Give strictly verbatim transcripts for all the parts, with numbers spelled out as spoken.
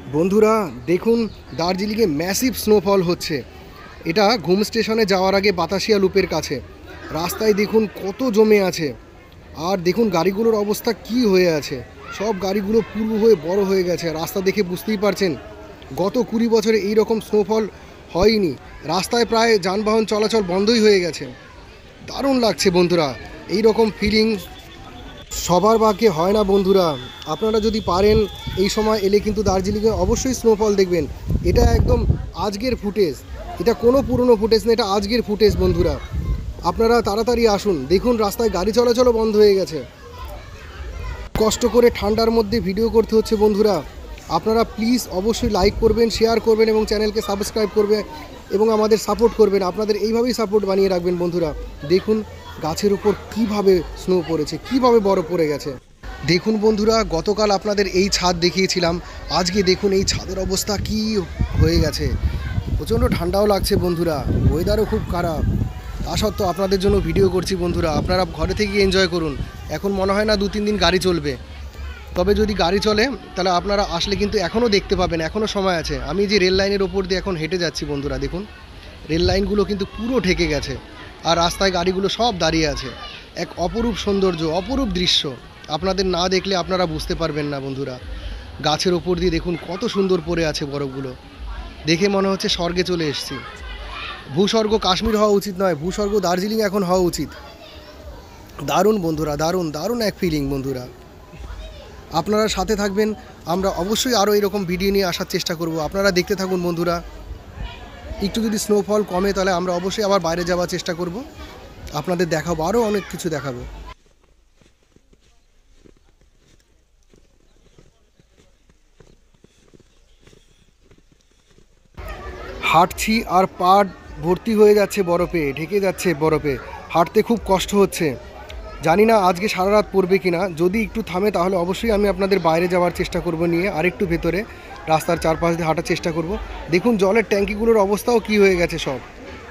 বন্ধুরা দেখুন, দার্জিলিংয়ে ম্যাসিভ স্নোফল হচ্ছে। এটা ঘুম স্টেশনে যাওয়ার আগে বাতাসিয়া লুপের কাছে। রাস্তায় দেখুন কত জমে আছে, আর দেখুন গাড়িগুলোর অবস্থা কি হয়ে আছে। সব গাড়িগুলো পুরু হয়ে বড় হয়ে গেছে। রাস্তা দেখে বুঝতেই পারছেন গত কুড়ি বছরে এই রকম স্নোফল হয়নি। রাস্তায় প্রায় যানবাহন চলাচল বন্ধই হয়ে গেছে। দারুণ লাগছে বন্ধুরা, এই রকম ফিলিং সবার ভাগ্যে হয় না বন্ধুরা। আপনারা যদি পারেন এই সময় এলে কিন্তু দার্জিলিংয়ে অবশ্যই স্নোফল দেখবেন। এটা একদম আজকের ফুটেজ, এটা কোনো পুরনো ফুটেজ না, এটা আজকের ফুটেজ বন্ধুরা। আপনারা তাড়াতাড়ি আসুন। দেখুন রাস্তায় গাড়ি চলাচলও বন্ধ হয়ে গেছে। কষ্ট করে ঠান্ডার মধ্যে ভিডিও করতে হচ্ছে বন্ধুরা। আপনারা প্লিজ অবশ্যই লাইক করবেন, শেয়ার করবেন এবং চ্যানেলকে সাবস্ক্রাইব করবেন এবং আমাদের সাপোর্ট করবেন। আপনাদের এইভাবেই সাপোর্ট বানিয়ে রাখবেন বন্ধুরা। দেখুন গাছের উপর কিভাবে স্নো পড়েছে, কিভাবে বরফ পড়ে গেছে। দেখুন বন্ধুরা, গতকাল আপনাদের এই ছাদ দেখিয়েছিলাম, আজকে দেখুন এই ছাদের অবস্থা কি হয়ে গেছে। প্রচণ্ড ঠান্ডাও লাগছে বন্ধুরা, ওয়েদারও খুব খারাপ। তা সত্ত্বেও আপনাদের জন্য ভিডিও করছি বন্ধুরা। আপনারা ঘরে থেকে এনজয় করুন। এখন মনে হয় না দু তিন দিন গাড়ি চলবে, তবে যদি গাড়ি চলে তাহলে আপনারা আসলে কিন্তু এখনও দেখতে পাবেন, এখনও সময় আছে। আমি যে রেল লাইনের ওপর দিয়ে এখন হেঁটে যাচ্ছি বন্ধুরা, দেখুন রেল লাইনগুলো কিন্তু পুরো ঢেকে গেছে, আর রাস্তায় গাড়িগুলো সব দাঁড়িয়ে আছে। এক অপরূপ সৌন্দর্য, অপরূপ দৃশ্য। আপনাদের না দেখলে আপনারা বুঝতে পারবেন না বন্ধুরা। গাছের ওপর দিয়ে দেখুন কত সুন্দর পড়ে আছে বরফগুলো, দেখে মনে হচ্ছে স্বর্গে চলে এসেছি। ভূস্বর্গ কাশ্মীর হওয়া উচিত নয়, ভূস্বর্গ দার্জিলিং এখন হওয়া উচিত। দারুণ বন্ধুরা, দারুণ দারুণ এক ফিলিং বন্ধুরা। আপনারা সাথে থাকবেন, আমরা অবশ্যই আরও এরকম ভিডিও নিয়ে আসার চেষ্টা করব। আপনারা দেখতে থাকুন বন্ধুরা। একটু যদি স্নোফল কমে তাহলে আমরা অবশ্যই আবার বাইরে যাওয়ার চেষ্টা করব, আপনাদের দেখাবো, আরও অনেক কিছু দেখাবো। হাঁটছি আর পা ভর্তি হয়ে যাচ্ছে বরফে, ঢেকে যাচ্ছে বরফে। হাঁটতে খুব কষ্ট হচ্ছে। জানি না আজকে সারা রাত পড়বে কিনা। যদি একটু থামে তাহলে অবশ্যই আমি আপনাদের বাইরে যাওয়ার চেষ্টা করব, নিয়ে আরেকটু ভেতরে রাস্তার চারপাশ দিয়ে হাঁটার চেষ্টা করব। দেখুন জলের ট্যাঙ্কিগুলোর অবস্থাও কি হয়ে গেছে সব।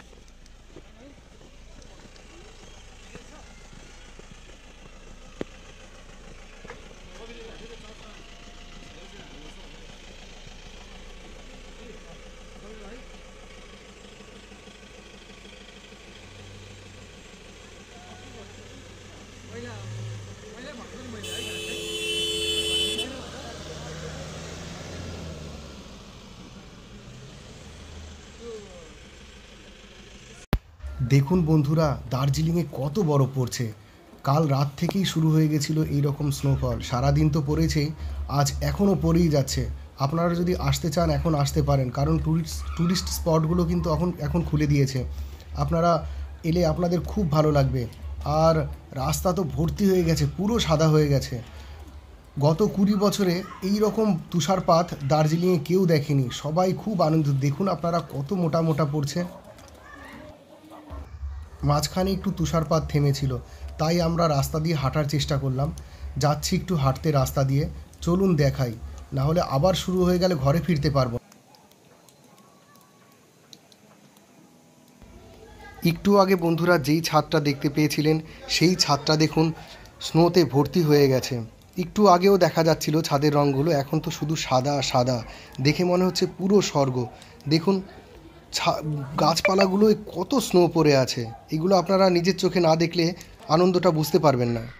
দেখুন বন্ধুরা, দার্জিলিংয়ে কত বরফ পড়ছে। কাল রাত থেকেই শুরু হয়ে গেছিলো এই রকম স্নোফল। সারাদিন তো পড়েছেই, আজ এখনও পড়েই যাচ্ছে। আপনারা যদি আসতে চান এখন আসতে পারেন, কারণ ট্যুরিস্ট ট্যুরিস্ট স্পটগুলো কিন্তু এখন এখন খুলে দিয়েছে। আপনারা এলে আপনাদের খুব ভালো লাগবে। আর রাস্তা তো ভর্তি হয়ে গেছে, পুরো সাদা হয়ে গেছে। গত কুড়ি বছরে এই রকম তুষারপাত দার্জিলিংয়ে কেউ দেখেনি। সবাই খুব আনন্দিত। দেখুন আপনারা কত মোটা মোটা পড়ছে। মাঝখানে একটু তুষারপাত থেমেছিল, তাই আমরা রাস্তা দিয়ে হাঁটার চেষ্টা করলাম। যাচ্ছি একটু হাঁটতে রাস্তা দিয়ে, চলুন দেখাই, না হলে আবার শুরু হয়ে গেলে ঘরে ফিরতে পারবো। একটু আগে বন্ধুরা যেই ছাদটা দেখতে পেয়েছিলেন, সেই ছাদটা দেখুন স্নোতে ভর্তি হয়ে গেছে। একটু আগেও দেখা যাচ্ছিল ছাদের রঙগুলো, এখন তো শুধু সাদা সাদা। দেখে মনে হচ্ছে পুরো স্বর্গ। দেখুন গাছপালাগুলোয় কত স্নো পড়ে আছে। এগুলো আপনারা নিজের চোখে না দেখলে আনন্দটা বুঝতে পারবেন না।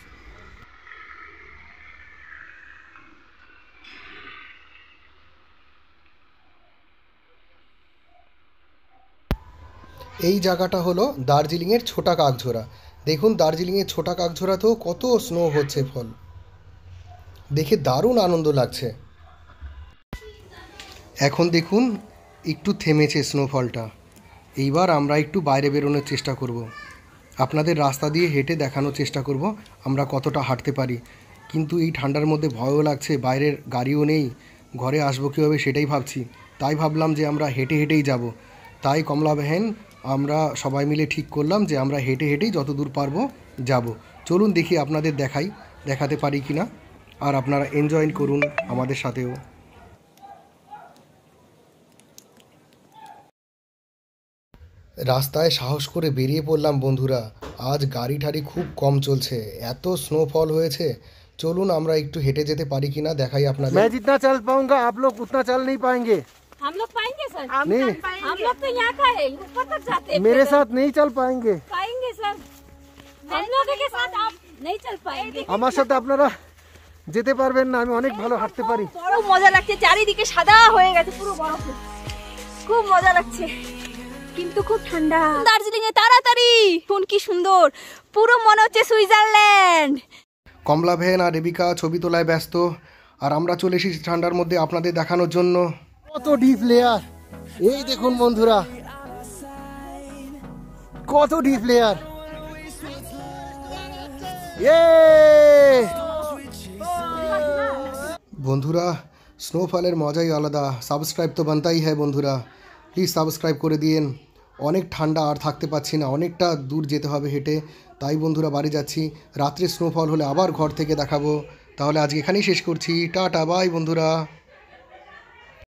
এই জায়গাটা হলো দার্জিলিংয়ের ছোটা কাকঝোড়া। দেখুন দার্জিলিংয়ের ছোটা কাকঝোড়াতেও কত স্নো হচ্ছে ফল, দেখে দারুণ আনন্দ লাগছে। এখন দেখুন একটু থেমেছে স্নোফলটা। এইবার আমরা একটু বাইরে বেরোনোর চেষ্টা করব। আপনাদের রাস্তা দিয়ে হেঁটে দেখানোর চেষ্টা করব আমরা কতটা হাঁটতে পারি। কিন্তু এই ঠান্ডার মধ্যে ভয়ও লাগছে, বাইরের গাড়িও নেই, ঘরে আসবো কীভাবে সেটাই ভাবছি। তাই ভাবলাম যে আমরা হেঁটে হেঁটেই যাব। তাই কমলা বেহেন আমরা সবাই মিলে ঠিক করলাম যে আমরা হেঁটে হেঁটেই যত দূর পারবো যাব। চলুন দেখি আপনাদের দেখাই, দেখাতে পারি কি না। আর আপনারা এনজয় করুন আমাদের সাথেও। রাস্তায় সাহস করে বেরিয়ে পড়লাম বন্ধুরা। আজ গাড়ি ঠাড়ি খুব কম চলছে, এত স্নোফল হয়েছে চলুন আমরা একটু হেঁটে যেতে পারি কিনা দেখাই আপনাদের। मैं जितना चल पाऊंगा आप लोग उतना चल नहीं पाएंगे। हम लोग पाएंगे सर। नहीं हम लोग तो यहाँ का है, ऊपर तक जाते हैं। मेरे साथ नहीं चल पाएंगे। पाएंगे सर, हम लोगों के साथ आप नहीं चल पाएंगे। আমার সাথে আপনারা যেতে পারবেন না, আমি অনেক ভালো হাঁটতে পারি। বড় মজা লাগছে, চারিদিকে সাদা হয়ে গেছে পুরো বরফে, খুব মজা লাগছে কিন্তু খুব ঠান্ডা। দার্জিলিং এ তাড়াতাড়ি কোন কি সুন্দর, পুরো মনে হচ্ছে সুইজারল্যান্ড। কমলা ভেন আর রেবিকা ছবি তোলায় ব্যস্ত, আর আমরা চলে এসেছি ঠান্ডার মধ্যে আপনাদের দেখানোর জন্য। কত ডিপ লেয়ার, এই দেখুন বন্ধুরা কত ডিপ লেয়ার। বন্ধুরা স্নোফলের মজাই আলাদা, সাবস্ক্রাইব তো বানতাই হ্যাঁ বন্ধুরা, প্লিজ সাবস্ক্রাইব করে দিন। অনেক ঠান্ডা, আর থাকতে পারছি না, অনেকটা দূর যেতে হবে হেঁটে, তাই বন্ধুরা বাড়ি যাচ্ছি। রাত্রে স্নোফল হলে আবার ঘর থেকে দেখাবো। তাহলে আজকে এখানেই শেষ করছি, টাটা বাই বন্ধুরা।